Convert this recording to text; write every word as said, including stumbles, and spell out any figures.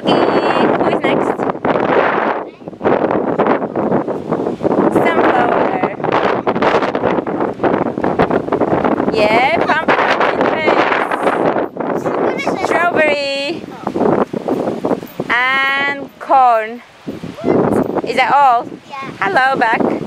okie. Who is next? Sunflower. Yeah, pumpkin face. Strawberry. And corn. Is that all? Yeah. Hello, back.